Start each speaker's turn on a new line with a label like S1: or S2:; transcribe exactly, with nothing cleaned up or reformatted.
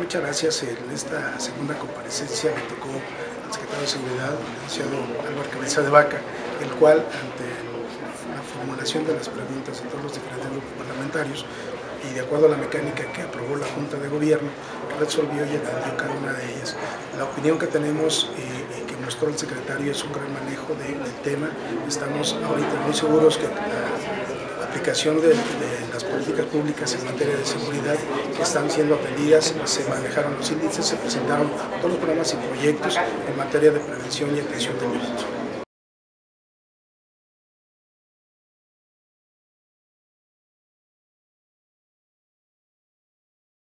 S1: muchas gracias. En esta segunda comparecencia me tocó al secretario de Seguridad, el licenciado Álvaro Cabeza de Vaca, el cual, ante la formulación de las preguntas de todos los diferentes grupos parlamentarios y de acuerdo a la mecánica que aprobó la Junta de Gobierno, resolvió y atendió cada una de ellas. La opinión que tenemos y eh, que mostró el secretario es un gran manejo de, del tema. Estamos ahorita muy seguros que la aplicación de, de las políticas públicas en materia de seguridad que están siendo atendidas, se manejaron los índices, se presentaron todos los programas y proyectos en materia de prevención y atención del delito.